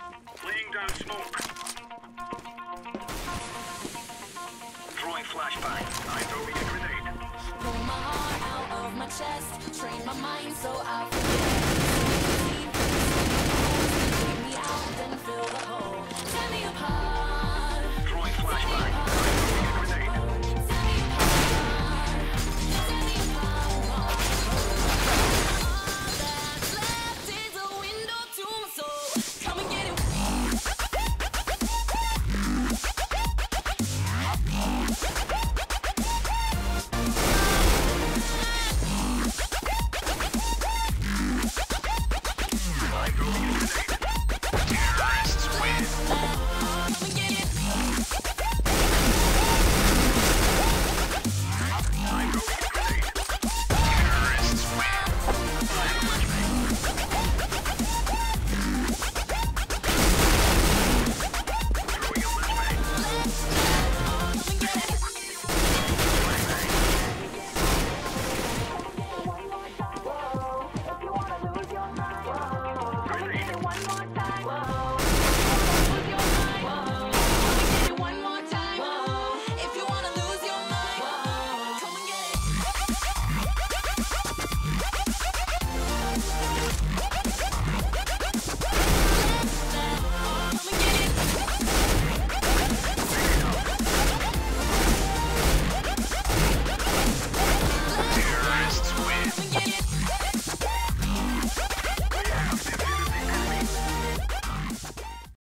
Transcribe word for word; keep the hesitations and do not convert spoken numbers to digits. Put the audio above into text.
Laying down smoke. Throwing flashbang. I'm throwing a grenade. Pull my heart out of my chest, train my mind so I forget.